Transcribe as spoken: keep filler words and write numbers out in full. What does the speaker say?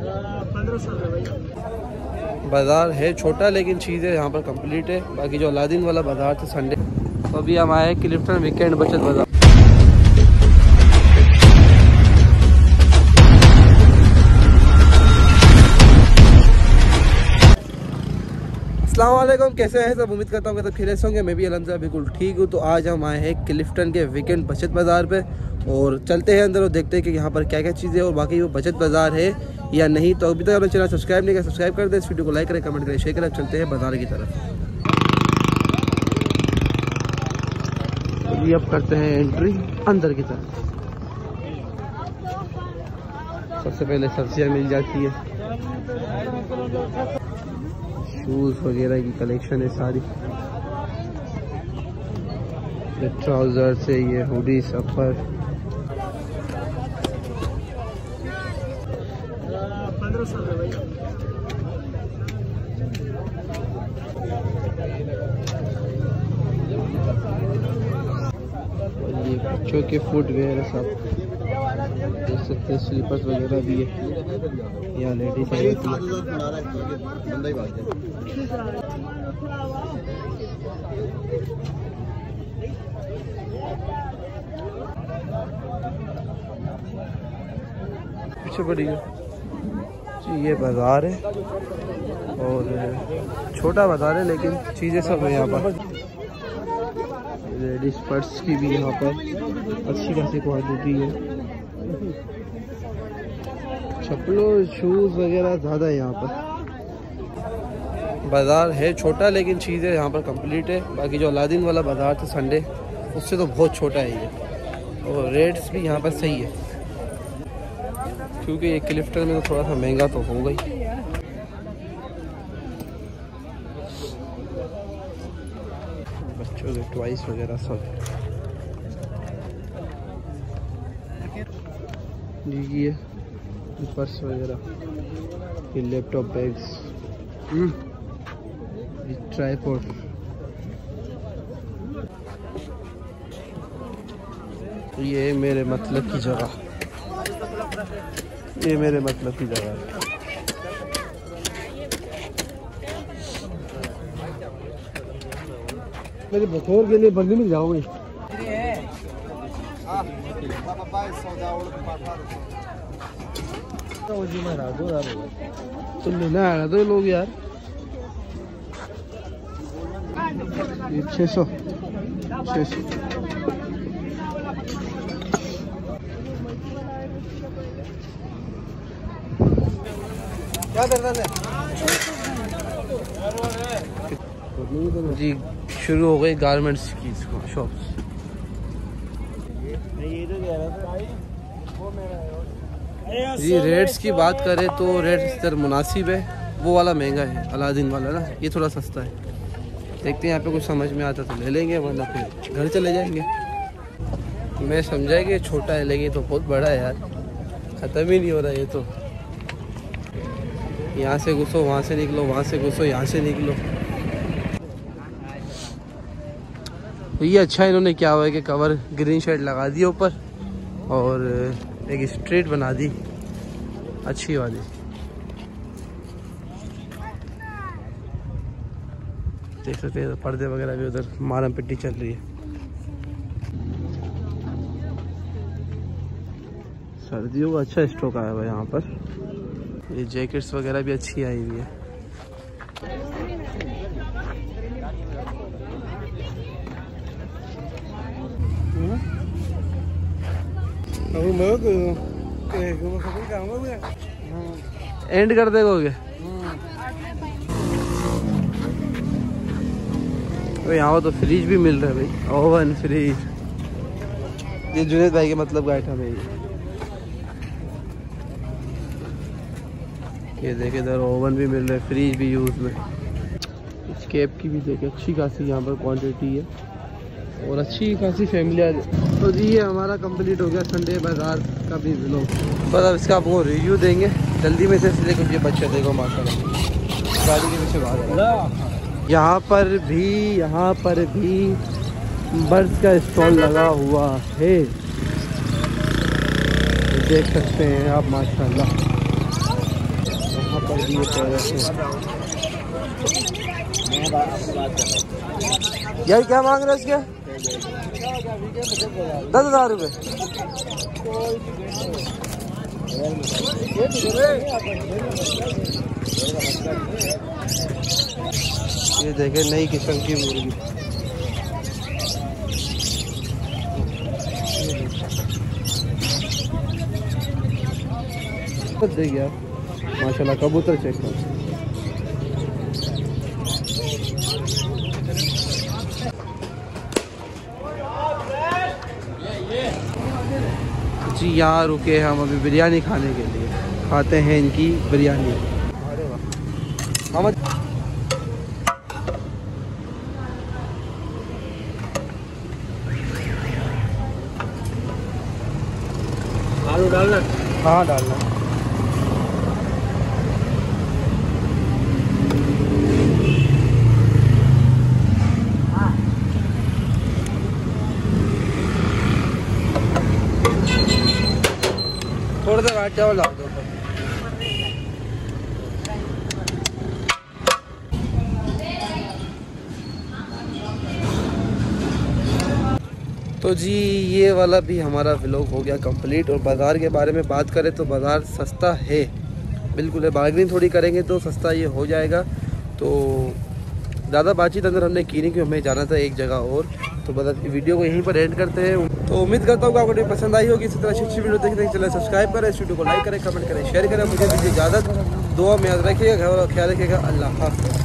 पंद्रह सौ है भाई। बाज़ार है छोटा लेकिन चीज़ें यहाँ पर कंप्लीट है। बाकी जो अलादीन वाला बाज़ार था संडे, तो अभी हम आए क्लिफ्टन वीकेंड बचत बाज़ार। अस्सलामुअलैकुम, कैसे हैं सब? उम्मीद करता हूँ कि सब खैरियत से होंगे। मैं भी अलहम्दुलिल्लाह बिल्कुल ठीक हूँ। तो आज हम आए हैं क्लिफ्टन के वीकेंड बचत बाज़ार पे और चलते हैं अंदर और देखते हैं कि यहाँ पर क्या क्या चीज़ें और बाकी वो बचत बाज़ार है या नहीं। तो अभी तक अपना चैनल सब्सक्राइब नहीं किया, सब्सक्राइब कर दें, इस वीडियो को लाइक करें, कमेंट करें, शेयर करें। चलते हैं बाज़ार की तरफ। अभी अब करते हैं एंट्री अंदर की तरफ। सबसे पहले सब्जियाँ मिल जाती है, शूज़ वगैरह की कलेक्शन है सारी। ये ट्राउज़र से ये हुडी सफर पंद्रह सौ है भाई। और ये बच्चों के फुटवेयर है सब, देख सकते हैं। स्लीपर्स वगैरह भी है, यहाँ लेडीज है। पीछे बड़ी है ये बाज़ार है और छोटा बाज़ार है लेकिन चीज़ें सब है यहाँ पर। लेडीज पर्स की भी यहाँ पर अच्छी खासी क्वालिटी है। चप्पलों शूज़ वगैरह ज़्यादा है यहाँ पर। बाज़ार है छोटा लेकिन चीज़ें यहाँ पर कंप्लीट है। बाकी जो अलादीन वाला बाज़ार था संडे, उससे तो बहुत छोटा है ये। और रेट्स भी यहाँ पर सही है क्योंकि ये क्लिफ्टन में तो थोड़ा सा महंगा तो हो गई। बच्चों के टॉयज वगैरह सब ये पर्स वगैरह, ये लैपटॉप बैग्स, ये ट्राइपॉड, ये मेरे मतलब की जगह, ये मेरे मतलब की जगह है। मेरे बतौर के लिए बंदी में जाओगे। तुम लेना आया तो लोग यार। ये छः सौ छः सौ क्या करना है जी। शुरू हो गई गारमेंट्स की शॉप्स। जी रेट्स की बात करें तो रेट्स इधर मुनासिब है। वो वाला महंगा है अलादीन वाला ना, ये थोड़ा सस्ता है। देखते हैं यहाँ पे कुछ समझ में आता तो ले लेंगे, वरना फिर घर चले जाएंगे। मैं समझा कि छोटा है लेकिन तो बहुत बड़ा है यार, ख़त्म ही नहीं हो रहा ये तो। यहाँ से घुसो वहाँ से निकलो, वहाँ से घुसो यहाँ से निकलो। तो ये अच्छा इन्होंने क्या हुआ है कि कवर ग्रीन शेड लगा दिया ऊपर और एक स्ट्रेट बना दी अच्छी वाली। देख सकते हैं पर्दे वगैरह भी उधर मारम पिट्टी चल रही है। सर्दियों का अच्छा स्टॉक आया हुआ है यहाँ पर। ये जैकेट्स वगैरह भी अच्छी आई हुई है। एंड कर देगोगे तो यहाँ तो फ्रिज भी मिल रहा है भाई, ओवन फ्रिज। ये जुनेद भाई के मतलब का आइटम है ये। ये देखे इधर ओवन भी मिल रहा है, फ्रिज भी यूज़ में। इस कैप की भी देखे अच्छी खासी यहाँ पर क्वांटिटी है और अच्छी खासी फैमिली आ। तो जी ये हमारा कंप्लीट हो गया संडे बाज़ार का भी व्लॉग। बस अब इसका आपको रिव्यू देंगे जल्दी में से, इसलिए कुछ ये बच्चे देखो माशाल्लाह गाड़ी के पीछे भाग। यहाँ पर भी यहाँ पर भी बर्ड्स का स्टॉल लगा हुआ है, देख सकते हैं आप माशाल्लाह। जी ये पैरट है। यार क्या मांग रहे हो इसके? दस हजार रुपये। ये देखे नई किस्म की मुर्गी। देखिए आप माशाल्लाह कबूतर चेक करो। जी यहाँ रुके हम अभी बिरयानी खाने के लिए, खाते हैं इनकी बिरयानी। अरे वाह मामा आलू डालना। हाँ डालना। थोड़ा सा व्हाइट चावल डाल दो। तो जी ये वाला भी हमारा व्लॉग हो गया कंप्लीट। और बाज़ार के बारे में बात करें तो बाज़ार सस्ता है, बिल्कुल है। बार्गेनिंग थोड़ी करेंगे तो सस्ता ये हो जाएगा। तो ज़्यादा बातचीत अंदर हमने की नहीं कि हमें जाना था एक जगह और। तो बस वीडियो को यहीं पर एंड करते हैं। तो उम्मीद करता हूँ कि आपको वीडियो पसंद आई होगी। इसी तरह अच्छी अच्छी वीडियो देखने के लिए सब्सक्राइब करें, इस वीडियो को लाइक करें, कमेंट करें, शेयर करें। मुझे दीजिए इजाज़त, दुआ में याद रखिएगा, घर वालों का ख्याल रखिएगा। अल्लाह हाफ़िज़।